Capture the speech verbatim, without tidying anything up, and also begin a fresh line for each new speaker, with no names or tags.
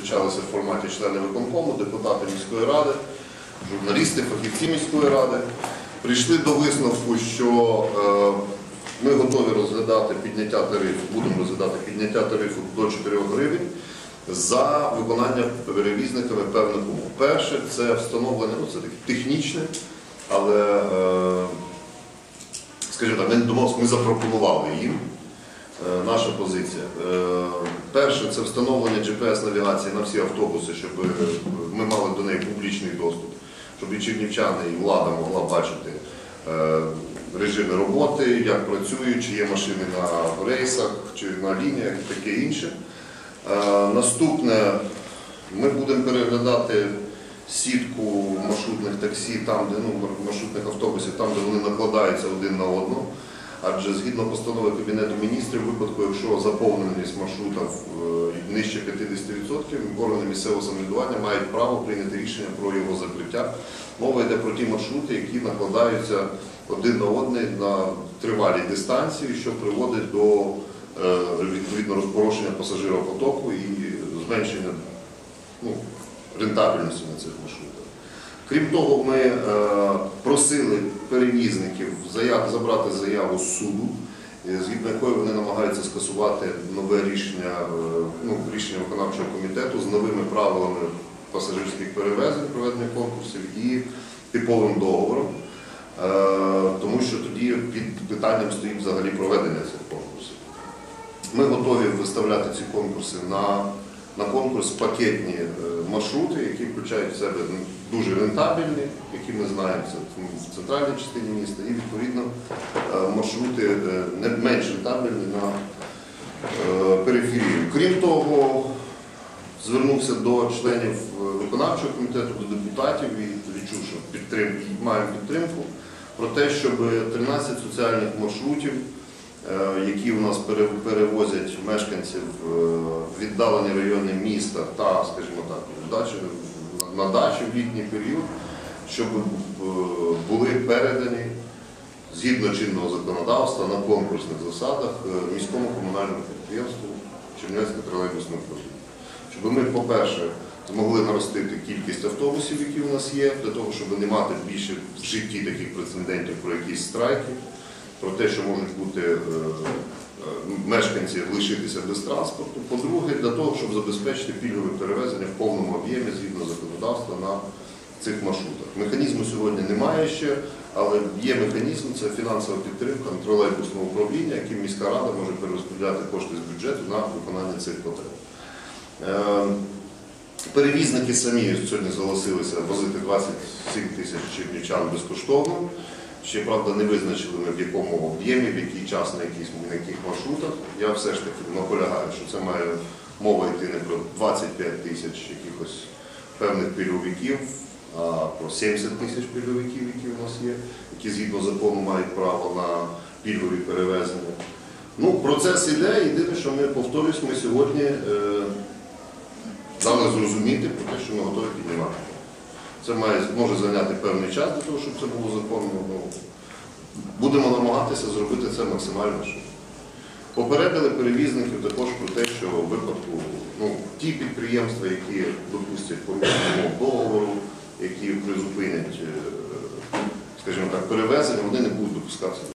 зустрічалися в форматі члени виконкому, депутати міської ради, журналісти, фахівці міської ради. Прийшли до висновку, що ми готові розглядати підняття тарифу, будемо розглядати підняття тарифу до чотирьох гривень за виконання перевізниками певних умов. Перше, це встановлення, ну це таке технічне, але, скажімо так, ми домовилися, ми запропонували їм. Наша позиція. Перше, це встановлення джі пі ес-навігації на всі автобуси, щоб ми мали до неї публічний доступ, щоб і чернівчани, і влада могла бачити режими роботи, як працюють, чи є машини на рейсах, чи на лініях і таке інше. Наступне, ми будемо переглядати сітку маршрутних таксі, там, де, ну, маршрутних автобусів, там, де вони накладаються один на одного. Адже згідно постанови Кабінету міністрів, в випадку, якщо заповненість маршрутів нижче п'ятдесят відсотків, органи місцевого самоврядування мають право прийняти рішення про його закриття. Мова йде про ті маршрути, які накладаються один на один на тривалій дистанції, що приводить до відповідно розпорошення пасажиропотоку і зменшення, ну, рентабельності на цих маршрутах. Крім того, ми е, просили перевізників заяв, забрати заяву з суду, згідно якої вони намагаються скасувати нове рішення, е, ну, рішення виконавчого комітету з новими правилами пасажирських перевезень, проведення конкурсів і типовим договором, е, тому що тоді під питанням стоїть взагалі проведення цих конкурсів. Ми готові виставляти ці конкурси на на конкурс пакетні маршрути, які включають в себе дуже рентабельні, які ми знаємо в центральній частині міста, і відповідно маршрути не менш рентабельні на периферії. Крім того, звернувся до членів виконавчого комітету, до депутатів і відчув, що підтримки, маємо підтримку про те, щоб тринадцять соціальних маршрутів, які у нас перевозять мешканців в віддалені райони міста та, скажімо так, на дачі в літній період, щоб були передані згідно чинного законодавства на конкурсних засадах міському комунальному підприємству Чернівецьке тролейбусне управління. Щоб ми, по-перше, змогли наростити кількість автобусів, які у нас є, для того, щоб не мати більше в житті таких прецедентів про якісь страйки, про те, що можуть бути е, е, мешканці лишитися без транспорту. По-друге, для того, щоб забезпечити пільгове перевезення в повному об'ємі згідно законодавства на цих маршрутах. Механізму сьогодні немає ще, але є механізм, це фінансова підтримка тролейбусного управління, яким міська рада може перерозподіляти кошти з бюджету на виконання цих потреб. Е, перевізники самі сьогодні зголосилися возити двадцять сім тисяч чернівчан безкоштовно. Ще, правда, не визначили ми в якому об'ємі, в який час, на, яких, на яких маршрутах. Я все ж таки наполягаю, що це має мова йти не про двадцять п'ять тисяч якихось певних пільговиків, а про сімдесят тисяч пільговиків, які у нас є, які згідно закону мають право на пільгові перевезення. Ну, процес іде, єдине, що ми, повторюсь, ми сьогодні е, дали зрозуміти про те, що ми готові піднімати. Це має, може зайняти певний час для того, щоб це було законно. Ну, будемо намагатися зробити це максимально швидко. Попередили перевізників також про те, що в випадку, ну, ті підприємства, які допустять порушення договору, які призупинять, скажімо так, перевезення, вони не будуть допускатися.